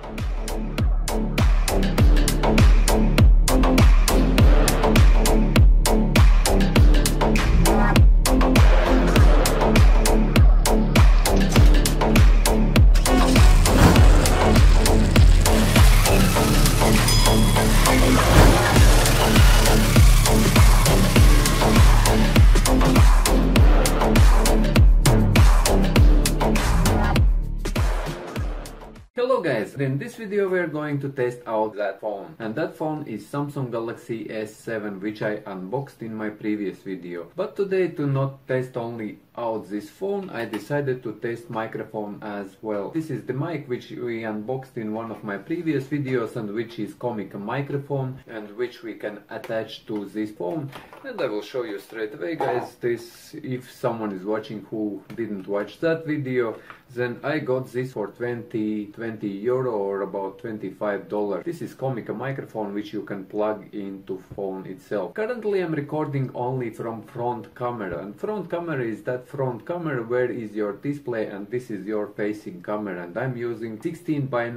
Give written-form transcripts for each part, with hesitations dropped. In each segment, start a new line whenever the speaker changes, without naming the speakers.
Hello guys, in this video we are going to test out that phone, and that phone is Samsung Galaxy S7, which I unboxed in my previous video. But today, to not test only out this phone, I decided to test microphone as well. This is the mic which we unboxed in one of my previous videos, and which is Comica microphone, and which we can attach to this phone. And I will show you straight away, guys, this, if someone is watching who didn't watch that video, then I got this for 20 euro or about $25. This is Comica microphone which you can plug into phone itself. Currently I'm recording only from front camera, and front camera is that front camera where is your display, and this is your facing camera, and I'm using 16 by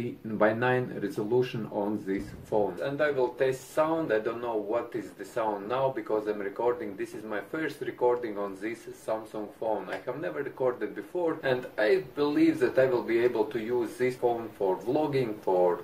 9 resolution on this phone. And I will test sound. I don't know what is the sound now because I'm recording. This is my first recording on this Samsung phone. I have never recorded before, and I believe that I will be able to use this phone for vlogging, for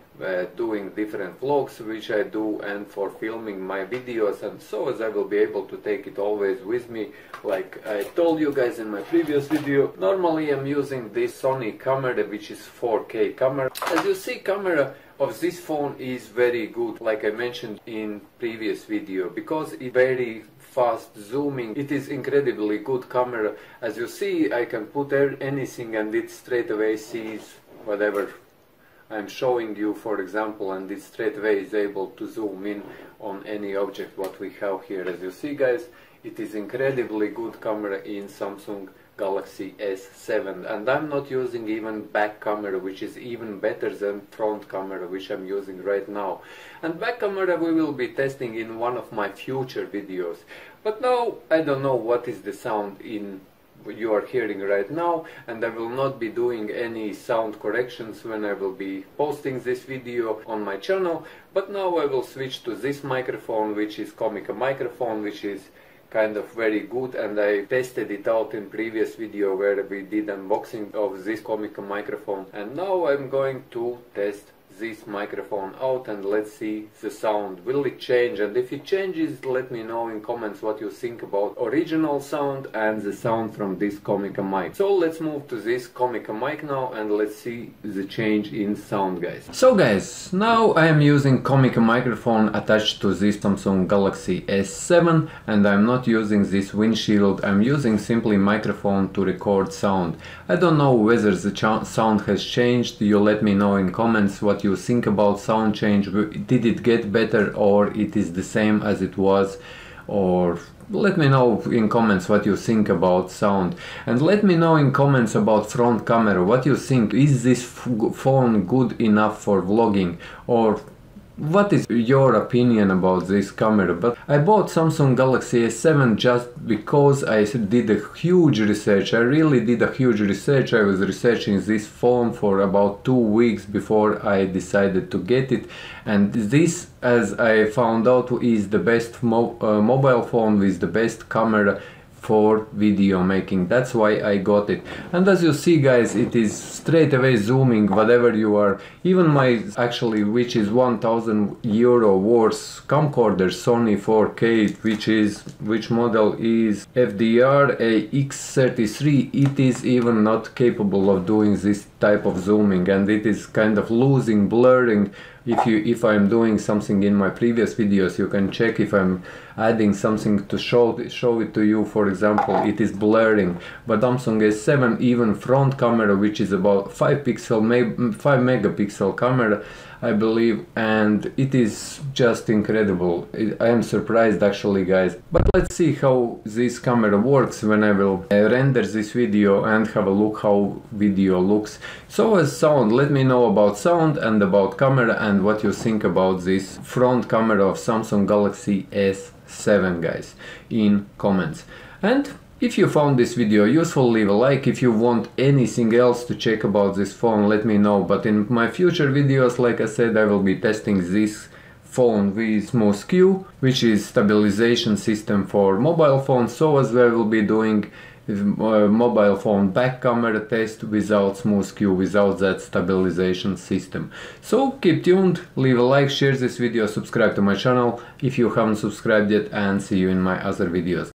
doing different vlogs which I do, and for filming my videos, and so as I will be able to take it always with me. Like I told you guys in my previous video, normally I'm using this Sony camera which is 4K camera. As you see, camera of this phone is very good, like I mentioned in previous video, because it's very fast zooming. It is incredibly good camera. As you see, I can put anything and it straight away sees whatever I'm showing you, for example, and it straight away is able to zoom in on any object what we have here. As you see, guys, it is incredibly good camera in Samsung Galaxy S7, and I'm not using even back camera, which is even better than front camera which I'm using right now. And back camera we will be testing in one of my future videos. But now I don't know what is the sound you are hearing right now, and I will not be doing any sound corrections when I will be posting this video on my channel. But now I will switch to this microphone, which is Comica microphone, which is kind of very good, and I tested it out in previous video where we did unboxing of this Comica microphone. And now I'm going to test this microphone out, and let's see the sound. Will it change? And if it changes, let me know in comments what you think about original sound and the sound from this Comica mic. So let's move to this Comica mic now, and let's see the change in sound, guys. So guys, now I am using Comica microphone attached to this Samsung Galaxy S7, and I'm not using this windshield. I'm using simply microphone to record sound. I don't know whether the sound has changed. You let me know in comments what you think about sound change. Did it get better, or it is the same as it was? Or let me know in comments what you think about sound, and let me know in comments about front camera. What you think, is this phone good enough for vlogging, or what is your opinion about this camera? But I bought Samsung Galaxy S7 just because I did a huge research. I really did a huge research. I was researching this phone for about 2 weeks before I decided to get it, and this, as I found out, is the best mobile phone with the best camera for video making. That's why I got it. And as you see, guys, it is straight away zooming whatever you are. Even my, actually, which is 1000 euro worth camcorder, Sony 4K, which model is FDR AX33, it is even not capable of doing this type of zooming, and it is kind of losing, blurring. If I'm doing something in my previous videos, you can check if I'm adding something to show it to you. For example, it is blurring. But Samsung S7, even front camera, which is about 5 megapixel camera, I believe, and it is just incredible. I am surprised, actually, guys. But let's see how this camera works when I will render this video and have a look how video looks. So as sound, let me know about sound and about camera and what you think about this front camera of Samsung Galaxy S7, guys, in comments. And If you found this video useful, leave a like. If you want anything else to check about this phone, let me know. But in my future videos, like I said, I will be testing this phone with SmoothQ, which is stabilization system for mobile phones. So as well, I will be doing mobile phone back camera test without SmoothQ, without that stabilization system. So keep tuned, leave a like, share this video, subscribe to my channel if you haven't subscribed yet, and see you in my other videos.